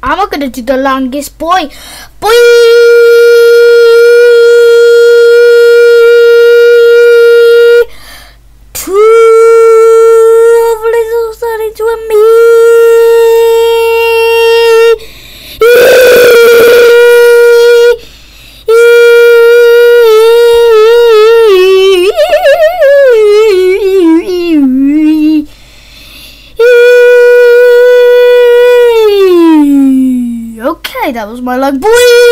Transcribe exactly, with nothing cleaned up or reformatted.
I'm gonna do the longest boy. Boy. Okay, that was my luck. Boy!